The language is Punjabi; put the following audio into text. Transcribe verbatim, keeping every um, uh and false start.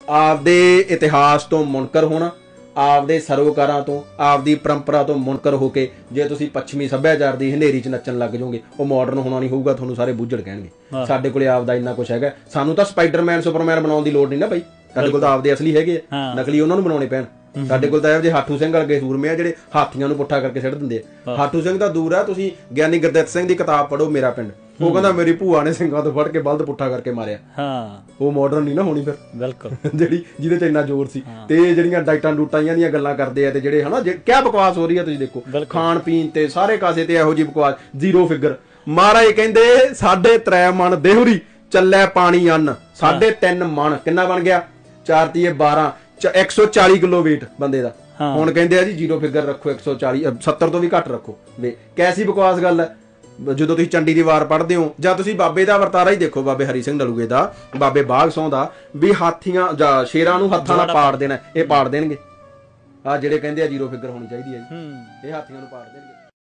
ਆਪਦੇ ਇਤਿਹਾਸ ਤੋਂ ਮੁਨਕਰ ਹੋਣਾ, ਆਪਦੇ ਸਰੋਕਾਰਾਂ ਤੋਂ, ਆਪਦੀ ਪਰੰਪਰਾ ਤੋਂ ਮੁਨਕਰ ਹੋ ਕੇ ਜੇ ਤੁਸੀਂ ਪੱਛਮੀ ਸੱਭਿਆਚਾਰ ਦੀ ਹਨੇਰੀ 'ਚ ਨੱਚਣ ਲੱਗ ਜਾਓਗੇ, ਉਹ ਮਾਡਰਨ ਹੋਣਾ ਨਹੀਂ ਹੋਊਗਾ, ਤੁਹਾਨੂੰ ਸਾਰੇ ਬੁੱਝੜ ਕਹਿਣਗੇ। ਸਾਡੇ ਕੋਲੇ ਆਪਦਾ ਇੰਨਾ ਕੁਛ ਹੈਗਾ, ਸਾਨੂੰ ਤਾਂ ਸਪਾਈਡਰਮੈਨ ਸੁਪਰਮੈਨ ਬਣਾਉਣ ਦੀ ਲੋੜ ਨਹੀਂ ਨਾ ਬਈ, ਸਾਡੇ ਕੋਲ ਤਾਂ ਆਪਦੇ ਅਸਲੀ ਹੈਗੇ ਆ, ਨਕਲੀ ਉਹਨਾਂ ਨੂੰ ਬਣਾਉਣੇ ਪੈਣ। ਸਾਡੇ ਕੋਲ ਤਾਂ ਇਹੋ ਜਿਹੇ ਹਾਠੂ ਸਿੰਘ ਵਰਗੇ ਸੂਰਮੇ ਆ ਜਿਹੜੇ ਹਾਥੀਆਂ ਨੂੰ ਪੁੱਠਾ ਕਰਕੇ ਸਿੱਟ ਦਿੰਦੇ ਆ। ਹਾਠੂ ਸਿੰਘ ਤਾਂ ਦੂਰ ਆ, ਤੁਸੀਂ ਗਿਆਨੀ ਗੁਰਦਿੱਤ ਸਿੰਘ ਦੀ ਕਿਤਾਬ ਪੜ੍ਹੋ ਮੇਰਾ ਪਿੰਡ, ਉਹ ਕਹਿੰਦਾ ਮੇਰੀ ਭੂਆ ਨੇ ਸਿੰਘਾਂ ਤੋਂ ਫੜ ਕੇ ਬਲਦ ਪੁੱਠਾ ਕਰਕੇ ਮਾਰਿਆ। ਹਾਂ, ਉਹ ਮਾਡਰਨ ਨਹੀਂ ਨਾ ਹੋਣੀ ਫਿਰ, ਬਿਲਕੁਲ, ਜਿਹੜੀ ਜਿਹਦੇ ਚ ਇੰਨਾ ਜ਼ੋਰ ਸੀ। ਤੇ ਜਿਹੜੀਆਂ ਡਾਈਟਾਂ ਡੂਟਾਂ ਦੀਆਂ ਗੱਲਾਂ ਕਰਦੇ ਆ ਤੇ ਜਿਹੜੇ ਹਨਾ ਕਿਆ ਬਕਵਾਸ ਹੋ ਰਹੀ ਆ, ਤੁਸੀਂ ਦੇਖੋ ਖਾਣ ਪੀਣ ਤੇ ਸਾਰੇ ਕਾਸੇ ਤੇ ਇਹੋ ਜਿਹੀ ਬਕਵਾਸ, ਜ਼ੀਰੋ ਫਿਗਰ। ਮਹਾਰਾਜ ਕਹਿੰਦੇ ਸਾਢੇ ਤਰੇ ਮਣ ਦੇਹੁਰੀ ਚੱਲੇ ਪਾਣੀ ਅੰਨ, ਸਾਢੇ ਤਿੰਨ ਮਣ ਕਿੰਨਾ ਬਣ ਗਿਆ, ਚਾਰ ਤੀਏ ਬਾਰਾਂ, ਇੱਕ ਸੌ ਚਾਲੀ ਕਿਲੋ ਵੇਟ ਬੰਦੇ ਦਾ। ਹੁਣ ਕਹਿੰਦੇ ਆ ਜੀ ਜ਼ੀਰੋ ਫਿਗਰ ਰੱਖੋ, ਇੱਕ ਸੌ ਚਾਲੀ ਸੱਤਰ ਤੋਂ ਵੀ ਘੱਟ ਰੱਖੋ। ਵੇ ਕੈਸੀ ਬਕਵਾਸ ਗੱਲ ਹੈ। ਜਦੋਂ ਤੁਸੀਂ ਚੰਡੀ ਦੀ ਵਾਰ ਪੜ੍ਹਦੇ ਹੋ ਜਾਂ ਤੁਸੀਂ ਬਾਬੇ ਦਾ ਵਰਤਾਰਾ ਹੀ ਦੇਖੋ, ਬਾਬੇ ਹਰੀ ਸਿੰਘ ਨਲੂਏ ਦਾ, ਬਾਬੇ ਬਾਘ ਸੌਂ ਦਾ, ਵੀ ਹਾਥੀਆਂ ਜਾਂ ਸ਼ੇਰਾਂ ਨੂੰ ਹੱਥਾਂ ਨਾਲ ਪਾੜ ਦੇਣਾ, ਇਹ ਪਾੜ ਦੇਣਗੇ। ਆ ਜਿਹੜੇ ਕਹਿੰਦੇ ਆ ਜ਼ੀਰੋ ਫਿਗਰ ਹੋਣੀ ਚਾਹੀਦੀ ਹੈ, ਇਹ ਹਾਥੀਆਂ ਨੂੰ ਪਾੜ ਦੇਣਗੇ।